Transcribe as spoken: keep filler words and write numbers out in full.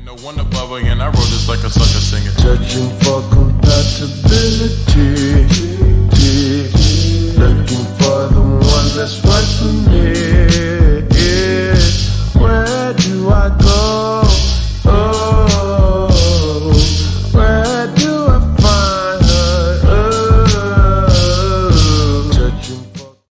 No wonder Bubba and I wrote this like a sucker singer. Searching for compatibility.